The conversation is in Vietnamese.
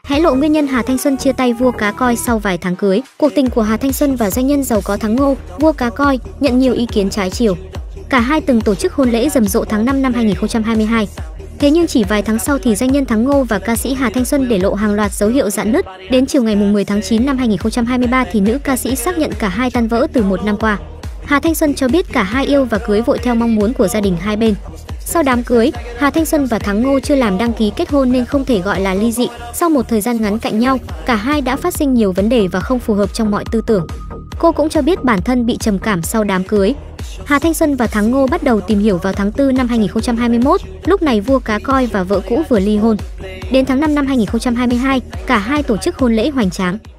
Hé lộ nguyên nhân Hà Thanh Xuân chia tay vua cá koi sau vài tháng cưới. Cuộc tình của Hà Thanh Xuân và doanh nhân giàu có Thắng Ngô, vua cá koi, nhận nhiều ý kiến trái chiều. Cả hai từng tổ chức hôn lễ rầm rộ tháng 5 năm 2022. Thế nhưng chỉ vài tháng sau thì doanh nhân Thắng Ngô và ca sĩ Hà Thanh Xuân để lộ hàng loạt dấu hiệu rạn nứt. Đến chiều ngày 10 tháng 9 năm 2023 thì nữ ca sĩ xác nhận cả hai tan vỡ từ một năm qua. Hà Thanh Xuân cho biết cả hai yêu và cưới vội theo mong muốn của gia đình hai bên. Sau đám cưới, Hà Thanh Xuân và Thắng Ngô chưa làm đăng ký kết hôn nên không thể gọi là ly dị. Sau một thời gian ngắn cạnh nhau, cả hai đã phát sinh nhiều vấn đề và không phù hợp trong mọi tư tưởng. Cô cũng cho biết bản thân bị trầm cảm sau đám cưới. Hà Thanh Xuân và Thắng Ngô bắt đầu tìm hiểu vào tháng 4 năm 2021, lúc này vua cá koi và vợ cũ vừa ly hôn. Đến tháng 5 năm 2022, cả hai tổ chức hôn lễ hoành tráng.